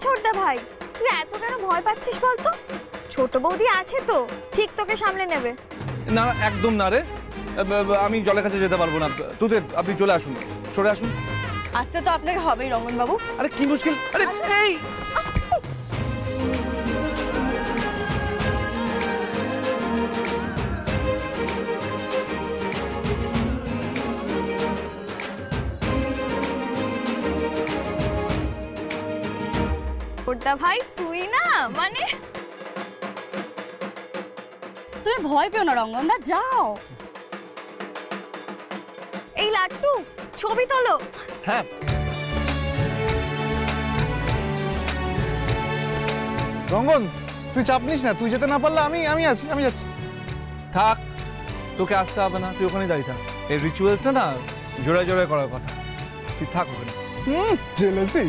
ছোটদা ভাই, তুই এত কেন ভয় পাচ্ছিস বলতো? ছোট বৌদি আছে তো, ঠিক তোকে সামলে নেবে। না একদম না রে, আমি জলের কাছে যেতে পারবো না। তুই আপনি চলে আসুন, সরে আসুন। আসতে তো আপনাকে হবেই রঙ্গন বাবু। আরে কি মুশকিল, আরে এই ছোটদা ভাই তুই না মানে, তুমি ভয় পেও না রঙ্গনদা, যাও। এই লাট্টু ছবি তোলো। হ্যাঁ রঙ্গন, তুই চাপ নিস না, তুই যেতে না পারলে আমি আছি, আমি যাচ্ছি। থাক, তোকে আসতে হবে না, তুই ওখানে দাঁড়িয়ে থাক। এই রিচুয়ালসটা না জোড়ায় জোড়ায় করার কথা, তুই থাক ওখানে। জেলাসি।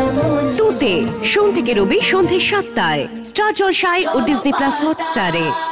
সোম থেকে রবি সন্ধ্যে ৭টায় স্টার জলসায় ও ডিজনি প্লাস হটস্টারে।